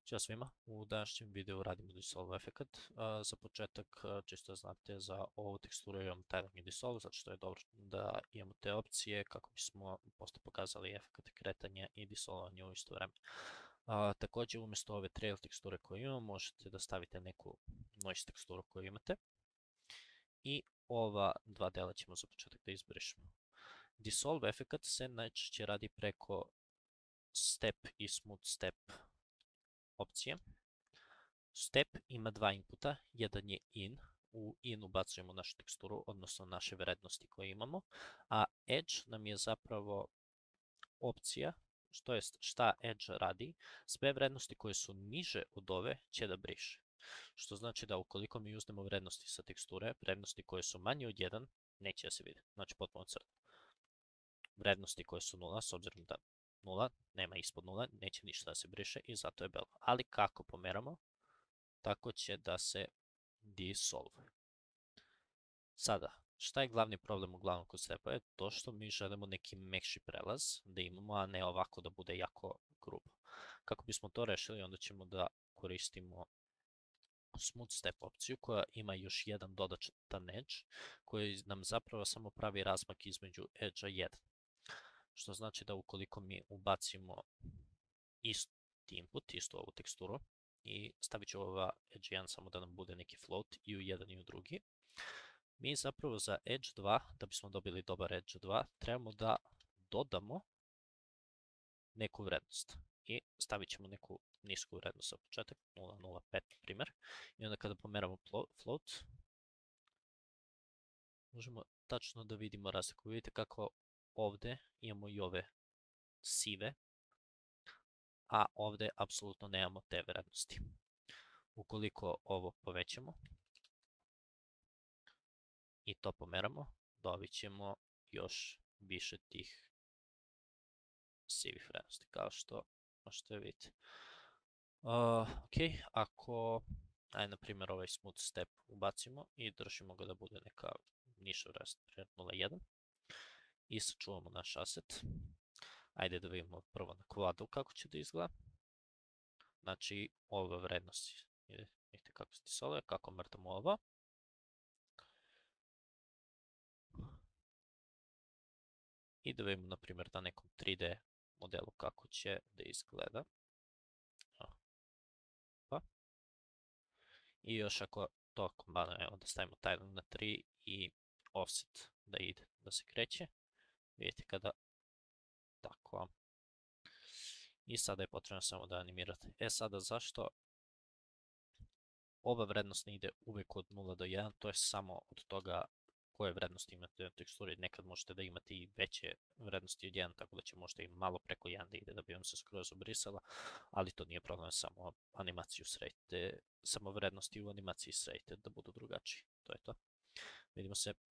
Ćao svima, u današnjem videu radimo Dissolve efekat. Za početak, čisto da znate, za ovu teksturu imamo Tiling i Dissolve, zato što je dobro da imamo te opcije kako bismo posle pokazali efekat kretanja i dissolvanja u isto vreme. Takođe, umjesto ove trail teksture koje imamo, možete da stavite neku noise teksturu koju imate. I ova dva dela ćemo za početak da izbrišemo. Dissolve efekat se najčešće radi preko step i smooth step opcije. Step ima dva inputa, jedan je in, u in ubacujemo našu teksturu, odnosno naše vrednosti koje imamo, a edge nam je zapravo opcija, to jest šta edge radi, sve vrednosti koje su niže od ove će da briše. Što znači da ukoliko mi uzmemo vrednosti sa teksture, vrednosti koje su manje od 1 neće da se vide, znači potpuno crno. Vrednosti koje su 0, s obzirom da 0 nema ispod 0, neće ništa da se briše i zato je belo. Ali kako pomeramo, tako će da se dissolve. Sada, šta je glavni problem uglavnom kod stepa? Je to što mi želimo neki mekši prelaz da imamo, a ne ovako da bude jako grubo. Kako bismo to rešili, onda ćemo da koristimo smooth step opciju koja ima još jedan dodatan edge koji nam zapravo samo pravi razmak između edge-a 1. Što znači da ukoliko mi ubacimo isti input, istu ovu teksturu, i stavit ću ova edge 1 samo da nam bude neki float i u jedan i u drugi. Mi zapravo za edge 2, da bismo dobili dobar edge 2, trebamo da dodamo neku vrednost. I stavit ćemo neku nisku vrednost za početak, 0.05 na primjer. I onda kada pomeramo float, možemo tačno da vidimo razliku. Vidite kako ovde imamo i ove sive, a ovde apsolutno nemamo te vrednosti. Ukoliko ovo povećamo i to pomeramo, dobit ćemo još više tih sivih vrednosti, kao što možete vidjeti. Ok, ako, na primjer, ovaj smooth step ubacimo i držimo ga da bude neka niša vrednost, 0.1, i sačuvamo naš asset. Ajde da vidimo prvo na kvadu kako će da izgleda. Znači, ova vrednost, vidite kako se dissolve, kako mrtamo ovo. I da vidimo, na primjer, na nekom 3D modelu kako će da izgleda. I još ako to kombanujemo, da stavimo tiling na 3 i offset da ide, da se kreće. Vidite kada tako. I sada je potrebno samo da animirate. Sada zašto ova vrednost ne ide uvek od 0 do 1, to je samo od toga koje vrednosti imate na teksturi. Nekad možete da imate i veće vrednosti od 1, tako da će možda i malo preko 1 da ide da bi vam se skroz obrisala, ali to nije problem, samo animaciju sredite, samo vrednosti u animaciji sredite da budu drugačiji. To je to. Vidimo se